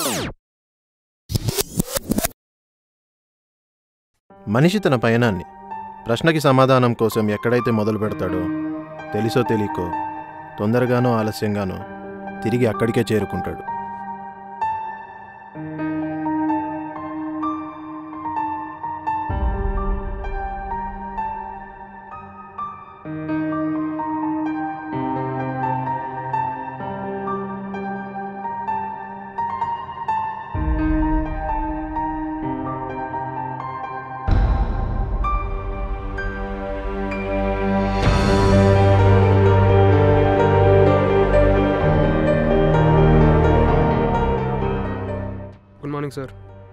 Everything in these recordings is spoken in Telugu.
మనిషి తన పయనాన్ని ప్రశ్నకి సమాధానం కోసం ఎక్కడైతే మొదలు పెడతాడో తెలుసో తెలియకో తొందరగానో ఆలస్యంగానో తిరిగి అక్కడికే చేరుకుంటాడు. Good morning, sir.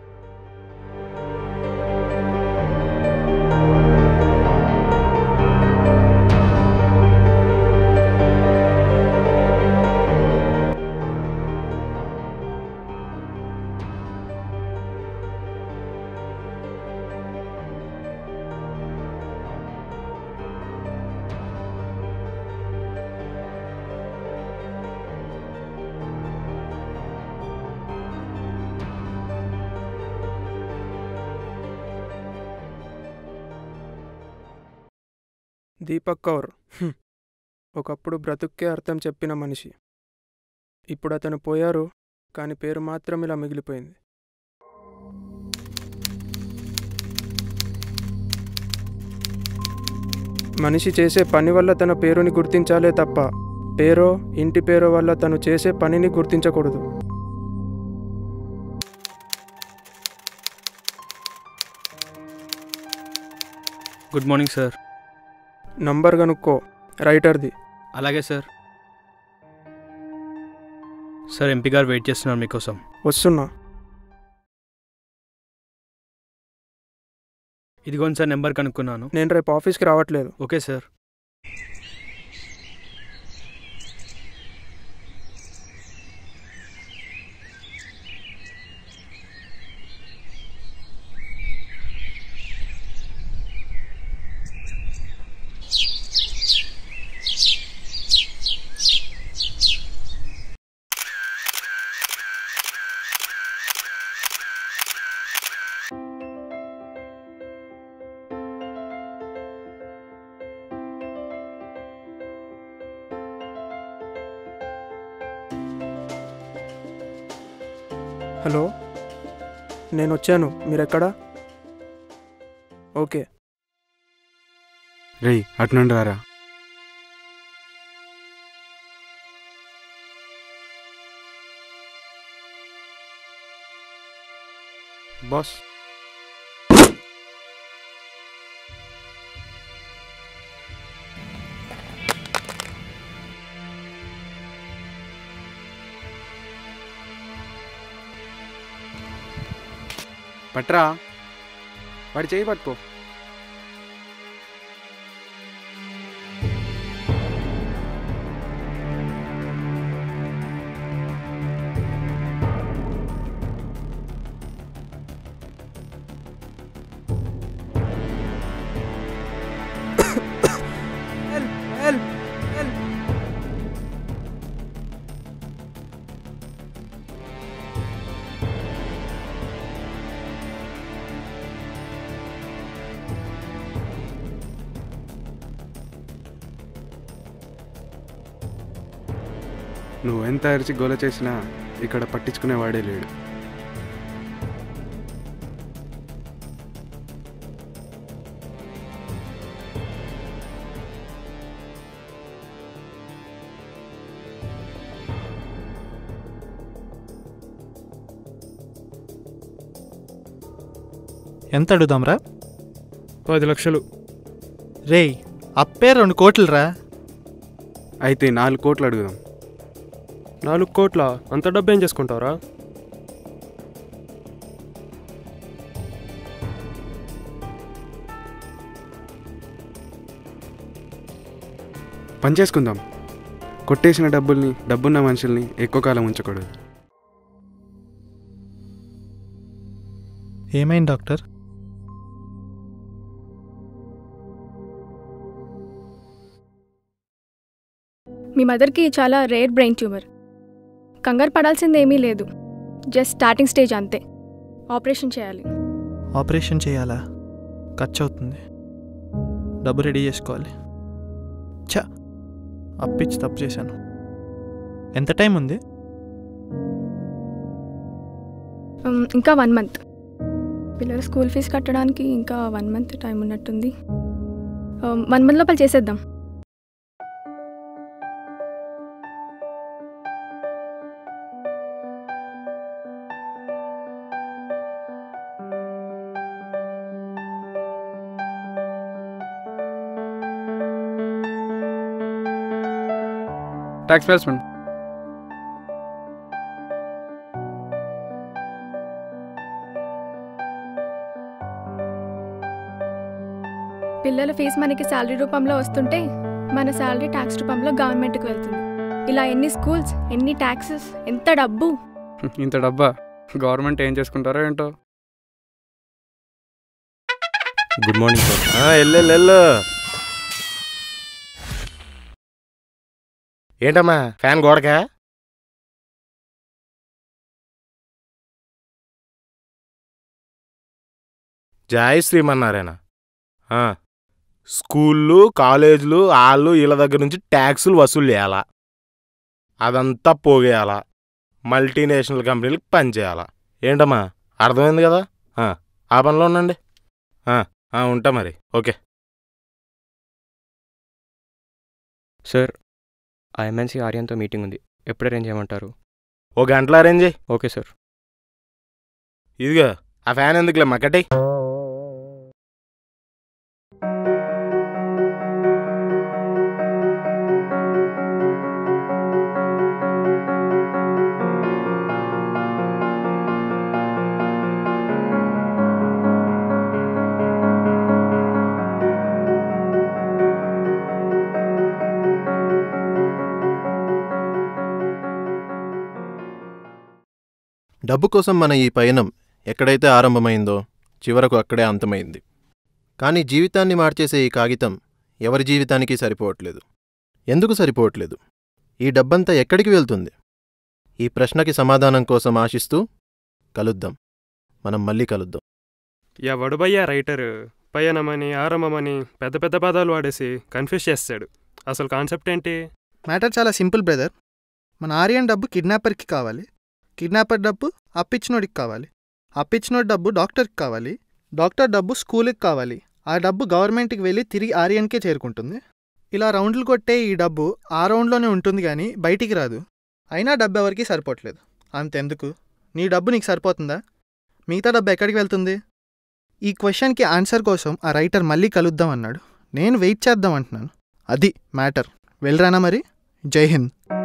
Deepak Kaur ఒకప్పుడు బ్రతుక్కే అర్థం చెప్పిన మనిషి. ఇప్పుడు అతను పోయారు, కానీ పేరు మాత్రం ఇలా మిగిలిపోయింది. మనిషి చేసే పని వల్ల తన పేరుని గుర్తించాలే తప్ప పేరో ఇంటి పేరో వల్ల తను చేసే పనిని గుర్తించకూడదు. Good morning sir. నంబర్ కనుక్కో, రైటర్ది. అలాగే సార్. సార్ ఎంపీ గారు వెయిట్ చేస్తున్నారు మీకోసం. వస్తున్నా. ఇదిగోండి సార్, నెంబర్ కనుక్కున్నాను. నేను రేపు ఆఫీస్కి రావట్లేదు. Okay sir. హలో, నేను వచ్చాను, మీరెక్కడా? ఓకే. రేయ్ అటునుండి రారా. బాస్, పట్రా, వాడి చేయి పట్టుకో. నువ్వు ఎంత అరిచి గోల చేసినా ఇక్కడ పట్టించుకునేవాడే లేడు. ఎంత అడుగుదాంరా? 10 లక్షలు. రేయ్ అప్పే 2 కోట్లురా. అయితే 4 కోట్లు అడుగుదాం. 4 కోట్ల? అంత డబ్బు ఏం చేసుకుంటావురా? పని చేసుకుందాం. కొట్టేసిన డబ్బున్న మనుషుల్ని ఎక్కువ కాలం ఉంచకూడదు. ఏమైంది డాక్టర్? మీ మదర్కి చాలా రేర్ బ్రెయిన్ ట్యూమర్. కంగారు పడాల్సిందేమీ లేదు. జస్ట్ స్టార్టింగ్ స్టేజ్ అంతే. ఆపరేషన్ చేయాలి. ఆపరేషన్ చేయాలా? ఖర్చు అవుతుంది, డబ్బు రెడీ చేసుకోవాలి. చా, అప్పిచ్చి తప్పు చేశాను. ఎంత టైం ఉంది? ఇంకా 1 month. పిల్లల స్కూల్ ఫీజు కట్టడానికి ఇంకా 1 month టైం ఉన్నట్టుంది. 1 month లోపల చేసేద్దాం. Tax payment. పిల్లల ఫీజు మనకి శాలరీ రూపంలో వస్తుంటే మన శాలరీ ట్యాక్స్ రూపంలో గవర్నమెంట్కి వెళ్తుంది. ఇలా ఎన్ని స్కూల్స్, ఎన్ని ట్యాక్సెస్, ఎంత డబ్బు. ఇంత డబ్బా గవర్నమెంట్ ఏం చేసుకుంటారో ఏంటో. Good morning sir. ఎల్లు ఏంటమ్మా ఫ్యాన్ గోడకా? జై శ్రీమన్నారాయణ. స్కూళ్ళు, కాలేజీలు, వాళ్ళు వీళ్ళ దగ్గర నుంచి ట్యాక్సులు వసూలు చేయాలా, అదంతా పోగేయాలా, మల్టీనేషనల్ కంపెనీలకు పనిచేయాలా. ఏంటమ్మా అర్థమైంది కదా? ఆ పనిలో ఉండండి. ఉంటా మరి. ఓకే సార్, ఆ ఎంఎన్సీ ఆర్యన్తో మీటింగ్ ఉంది, ఎప్పుడు అరేంజ్ చేయమంటారు? 1 గంటలో అరేంజ్ చేయి. Okay sir. ఇదిగా ఆ ఫ్యాన్ ఎందుకులే మక్కటి. డబ్బు కోసం మన ఈ పయనం ఎక్కడైతే ఆరంభమైందో చివరకు అక్కడే అంతమైంది. కానీ జీవితాన్ని మార్చేసే ఈ కాగితం ఎవరి జీవితానికి సరిపోవట్లేదు. ఎందుకు సరిపోవట్లేదు? ఈ డబ్బంతా ఎక్కడికి వెళ్తుంది? ఈ ప్రశ్నకి సమాధానం కోసం ఆశిస్తూ కలుద్దాం. మనం మళ్ళీ కలుద్దాం. ఎవడు భయ్యా రైటరు? పయనమని, ఆరంభమని పెద్ద పెద్ద పదాలు వాడేసి కన్ఫ్యూజ్ చేస్తాడు. అసలు కాన్సెప్ట్ ఏంటి? మ్యాటర్ చాలా సింపుల్ బ్రదర్. మన ఆర్యన్ డబ్బు కిడ్నాపర్కి కావాలి, కిడ్నాపర్ డబ్బు అప్పిచ్చినోడికి కావాలి, అప్పిచ్చినోడి డబ్బు డాక్టర్కి కావాలి, డాక్టర్ డబ్బు స్కూల్కి కావాలి, ఆ డబ్బు గవర్నమెంట్కి వెళ్ళి తిరిగి ఆర్యన్కే చేరుకుంటుంది. ఇలా రౌండ్లు కొట్టే ఈ డబ్బు ఆ రౌండ్లోనే ఉంటుంది కానీ బయటికి రాదు. అయినా డబ్బు ఎవరికి సరిపోవట్లేదు. అంతెందుకు, నీ డబ్బు నీకు సరిపోతుందా? మిగతా డబ్బు ఎక్కడికి వెళ్తుంది? ఈ క్వశ్చన్కి ఆన్సర్ కోసం ఆ రైటర్ మళ్ళీ కలుద్దాం అన్నాడు. నేను వెయిట్ చేద్దాం అంటున్నాను. అది మ్యాటర్. వెళ్ళరానా మరి? జై హింద్.